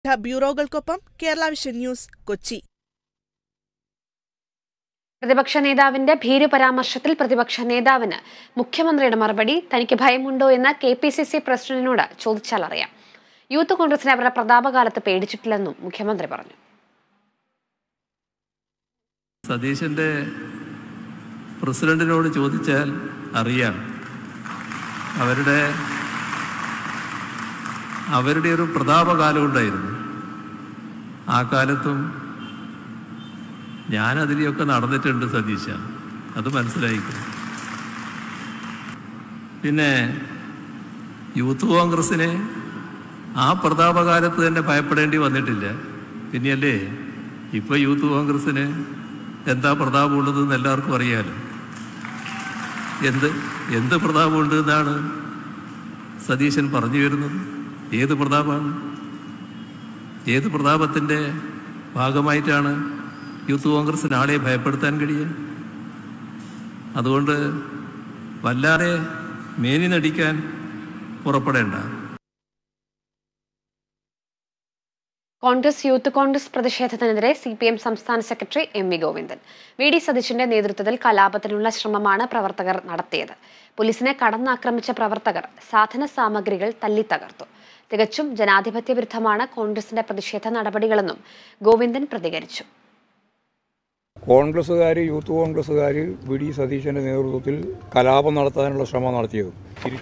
ബ്യൂറോകൾക്കൊപ്പം Kerala vision news, Kochi. പ്രതിപക്ഷ നേതാവിന്റെ ഭീരുപരാമർശത്തിൽ പ്രതിപക്ഷ നേതാവിന് മുഖ്യമന്ത്രിയുടെ മറുപടി. തനിക്ക് ഭയമുണ്ടോ എന്ന് KPCC പ്രസിഡന്റിനോട് ചോദിച്ചാൽ അറിയാം. യൂത്ത് കോൺഗ്രസിനെ അവരുടെ പ്രതാപകാലത്ത് പേടിച്ചിട്ടില്ലെന്നും മുഖ്യമന്ത്രി പറഞ്ഞു. സതീശന്റെ പ്രസിഡന്റിനോട് ചോദിച്ചാൽ അറിയാം. അവരുടെ ഒരു പ്രതാപകാലം ഉണ്ടായിരുന്നു. ആ കാലത്തും ഞാനതിലെയൊക്കെ നടന്നിട്ടുണ്ട് സതീശ, അത് മനസ്സിലായിക്കും. പിന്നെ യൂത്ത് കോൺഗ്രസിനെ ആ പ്രതാപകാലത്ത് തന്നെ ഭയപ്പെടേണ്ടി വന്നിട്ടില്ല. പിന്നെയല്ലേ ഇപ്പോൾ യൂത്ത് കോൺഗ്രസിന് എന്താ പ്രതാപമുള്ളതെന്ന് എല്ലാവർക്കും അറിയാലോ. എന്ത് പ്രതാപമുണ്ട് എന്നാണ് സതീശൻ പറഞ്ഞു വരുന്നത്? ഏത് പ്രതാപമാണ്? ഏത് പ്രതാപത്തിൻ്റെ ഭാഗമായിട്ടാണ് യൂത്ത് കോൺഗ്രസിന് ആളെ ഭയപ്പെടുത്താൻ കഴിയുക? അതുകൊണ്ട് വല്ലാതെ മേനി നടിക്കാൻ പുറപ്പെടേണ്ട. യൂത്ത് കോൺഗ്രസ് പ്രതിഷേധത്തിനെതിരെ CPM സംസ്ഥാന സെക്രട്ടറി MV ഗോവിന്ദൻ. VD സതീശന്റെ നേതൃത്വത്തിൽ കലാപത്തിനുള്ള ശ്രമമാണ് പ്രവർത്തകർ നടത്തിയത്. പോലീസിനെ കടന്നാക്രമിച്ച പ്രവർത്തകർ സാധന സാമഗ്രികൾ തല്ലിത്തകർത്തു. തികച്ചും ജനാധിപത്യ വിരുദ്ധമാണ് കോൺഗ്രസിന്റെ പ്രതിഷേധ നടപടികളെന്നും ഗോവിന്ദൻ പ്രതികരിച്ചു. കോൺഗ്രസുകാർ, യൂത്ത് കോൺഗ്രസുകാർ VD സതീശന്റെ നേതൃത്വത്തിൽ കലാപം നടത്താനുള്ള ശ്രമം നടത്തിയത്